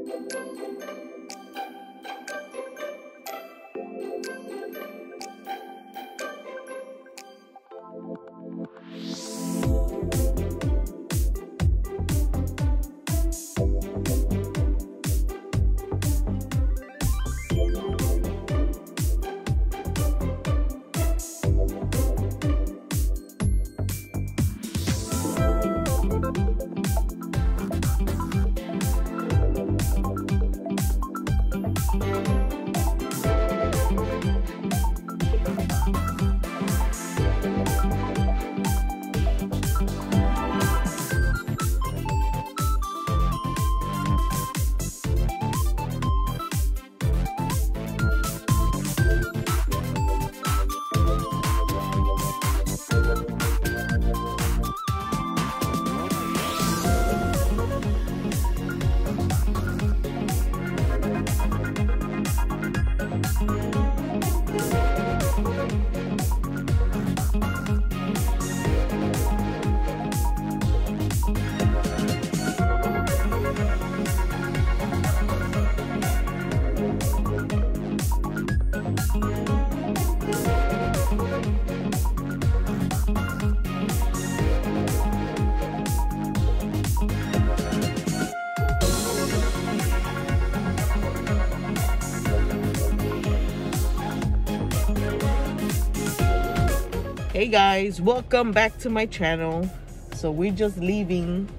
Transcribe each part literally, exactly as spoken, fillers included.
Hey guys, welcome back to my channel. So we're just leaving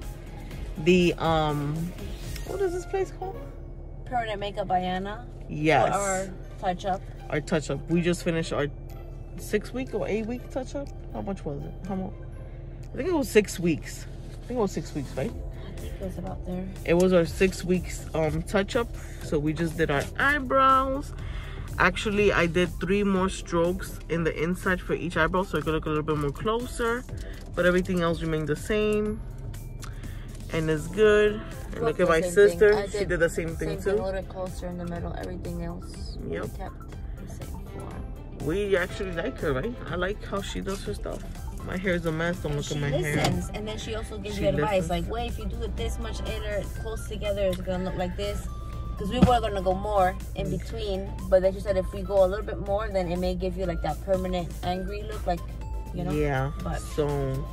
the um what is this place called? Permanent Makeup by Anna. Yes. For our touch up. Our touch up. We just finished our six week or eight week touch up. How much was it? How much? I think it was six weeks. I think it was six weeks, right? I think it was about there. It was our six weeks um touch up. So we just did our eyebrows. Actually, I did three more strokes in the inside for each eyebrow, so I could look a little bit more closer. But everything else remained the same, and it's good. And look at my sister; she did the same thing too. A little bit closer in the middle. Everything else, yep, we kept the same form. We actually like her, right? I like how she does her stuff. My hair is a mess. Don't look at my hair. She listens, and then she also gives you advice, like, "Wait, if you do it this much inner close together, it's gonna look like this." Because we were going to go more in between, but then she said if we go a little bit more, then it may give you like that permanent angry look, like, you know. Yeah. But so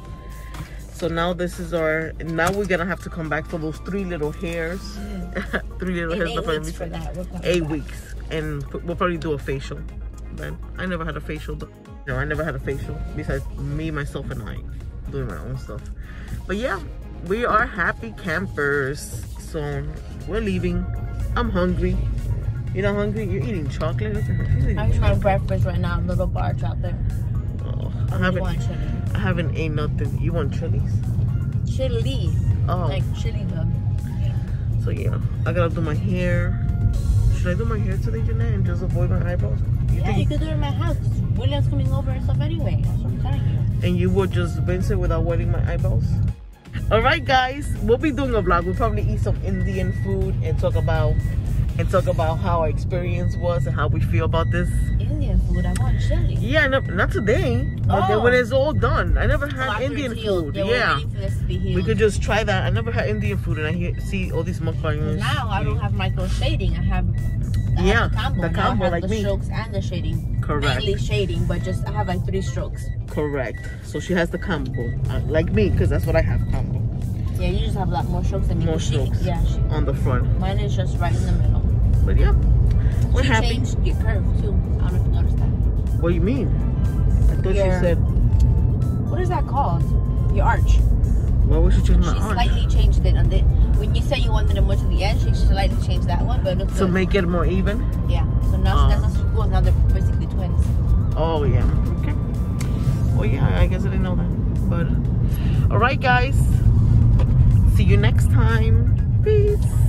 so now this is our, now we're gonna have to come back for those three little hairs. Mm. Three little and hairs. Eight weeks for that. Eight back. weeks, and we'll probably do a facial. Then I never had a facial. Though. No, I never had a facial besides me, myself, and I doing my own stuff. But yeah, we are happy campers. So we're leaving. I'm hungry. You're not hungry? You're eating chocolate? Look at her. She's eating I'm eating my chocolate. breakfast right now. Little bar out there. Oh, I haven't. Want chili? I haven't ate nothing. You want chilies? Chili. Oh. Like chili the. Yeah. So yeah, I gotta do my hair. Should I do my hair today, Jeanette, and just avoid my eyebrows? You yeah, think you could do it in my house. William's coming over and stuff anyway. That's what I'm telling you. And you would just rinse it without wetting my eyebrows? Alright guys, we'll be doing a vlog. We'll probably eat some Indian food and talk about and talk about how our experience was and how we feel about this. Indian food? I want chili. Yeah, no, not today. But Oh. then when it's all done. I never had Oh, Indian food. Yeah. Yeah. We're waiting for this to be healed. We could just try that. I never had Indian food and I hear, see all these mukbangs. Now I don't have micro shading. I have, I yeah, have the combo. the now combo I have like the me. strokes and the shading. Correct. Mainly shading, but just I have like three strokes. Correct. So she has the combo, uh, like me, because that's what I have, combo. Yeah, you just have a lot more strokes than me. More She- strokes Yeah, she, on the front. mine is just right in the middle. But yeah, we're she happy. changed your curve too. I don't know if you noticed that. What do you mean? I thought Your- she said, What is that called? Your arch. why would she change my She arch? slightly changed it on the. When you said you wanted it more to the end, she slightly changed that one, but it looks To good. make it more even? Yeah. So now Oh. that's not so cool. Now they're basically twins. Oh yeah, okay. Well yeah, I guess I didn't know that. But alright guys, see you next time. Peace.